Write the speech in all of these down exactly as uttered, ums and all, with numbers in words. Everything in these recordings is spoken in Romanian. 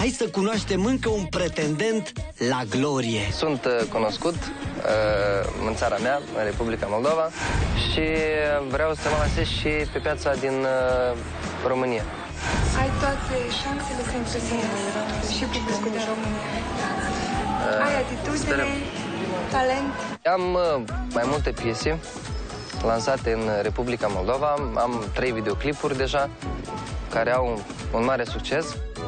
Hai să cunoaștem încă un pretendent la glorie. Sunt uh, cunoscut uh, în țara mea, în Republica Moldova, și vreau să mă lansez și pe piața din uh, România. Ai toate șansele să impresionezi și publicul din România. Uh, Ai atitudine, sperăm. Talent. Am uh, mai multe piese lansate în Republica Moldova. Am trei videoclipuri deja, care au un, un mare succes.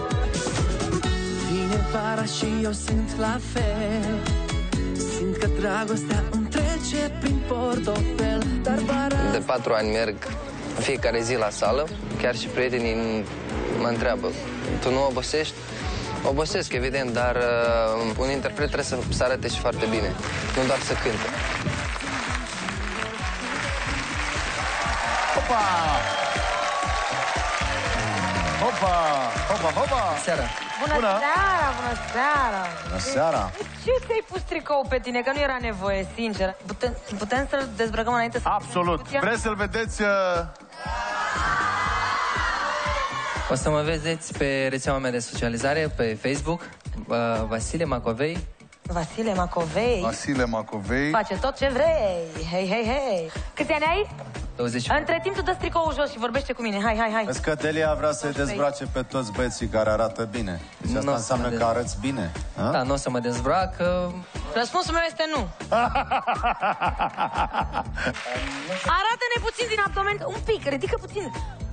Vine vara și eu simt la fel. Simt că dragostea îmi trece prin portofel. Dar vara... De patru ani merg în fiecare zi la sală. Chiar și prietenii mă întreabă: tu nu obosești? Obosesc, evident, dar uh, un interpret trebuie să, să arate și foarte bine, nu doar să cânte. Opa! Opa! Opa, opa! Seara! Bună, bună seara, bună seara! Bună seara! De ce ți-ai pus tricou pe tine? Că nu era nevoie, sincer. Putem, putem să-l dezbrăcăm înainte să... Absolut! Vreți să-l vedeți... Uh... O să mă vedeți pe rețeaua mea de socializare, pe Facebook, uh, Vasile Macovei. Vasile Macovei? Vasile Macovei. Face tot ce vrei. Hei, hei, hei. Câți ani ai? douăzeci. Între timp tu dă tricoul jos și vorbește cu mine. Hai, hai, hai. Vezi că Delia vrea să-i dezbrace pe toți băieții care arată bine. Deci asta înseamnă că arăți bine. A? Da, nu o să mă dezbrac. Răspunsul meu este nu. Arată-ne puțin din abdomen. Un pic, ridică puțin.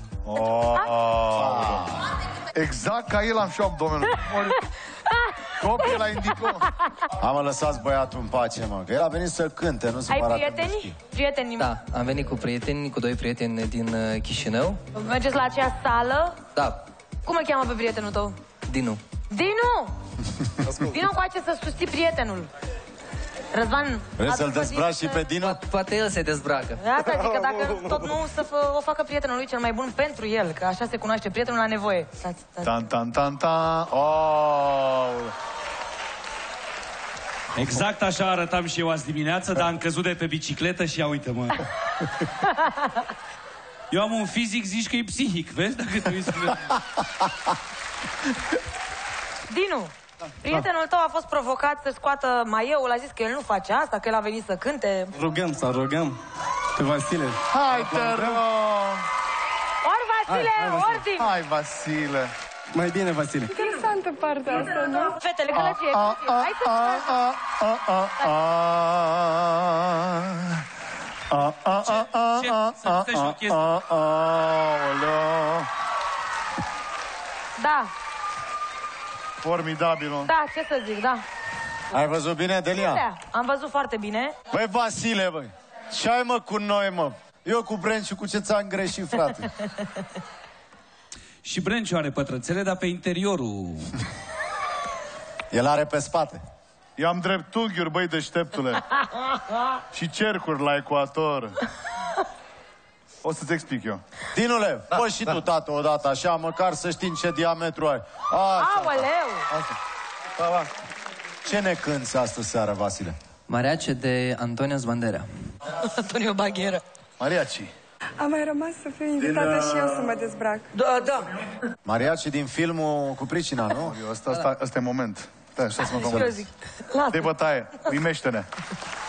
Oh. Exact ca el am și abdomenul. Copii la indico. Am lăsat băiatul în pace, mă, că el a venit să cânte, nu să ai mă arate prieteni? mușchi. Prieteni? Da, am venit cu prieteni, cu doi prieteni din uh, Chișinău. Mergeți la aceea sală? Da. Cum îl cheamă pe prietenul tău? Dinu. Dinu! Vino încoace să susții prietenul. Răzvan... Vrei să-l dezbraci și pe Dinu? Po poate el se dezbracă. Asta zic, că dacă tot nu, să o facă prietenul lui cel mai bun pentru el, că așa se cunoaște prietenul la nevoie. Stați, stați. Tan, tan, tan, tan. Oh. Exact așa arătam și eu azi dimineață, dar am căzut de pe bicicletă și ia uite-mă. Eu am un fizic, zici că e psihic, vezi? Dacă te uiți. Dinu, prietenul tău a fost provocat să scoată maieul, a zis că el nu face asta, că el a venit să cânte. Rugăm să rugăm pe Vasile. Hai, te rog! Ori Vasile, hai, hai, ori Dinu. Hai, Vasile. Mai bine, Vasile. Interesantă partea asta, nu? Fetele, gălăgie, hai să... Ce? Să stai și o chestie. Da. Formidabil, om. Da, ce să zic, da. Ai văzut bine, Delia? Da, am văzut foarte bine. Băi, Vasile, băi, ce ai, mă, cu noi, mă? Eu cu Brenciu, cu ce ți-am greșit, frate? Și Brenciu are pătrățele, dar pe interiorul... El are pe spate. Eu am dreptunghiuri, băi, deșteptule. Și cercuri la ecuator. O să-ți explic eu. Dinule, da, fă și da. tu, tată, odată așa, măcar să știm ce diametru ai. Așa, aoleu! Da, da. Ce ne cânti astă seară, Vasile? Mariace de Antonio Bandeira. Antonio Bandeira. Mariaci. Am mai rămas să fiu invitată din, și eu să mă dezbrac. Da, da. Mariaci din filmul cu pricina, nu? Asta, asta, asta e moment. Da, așa să mă fac. De bătaie. Uimește-ne.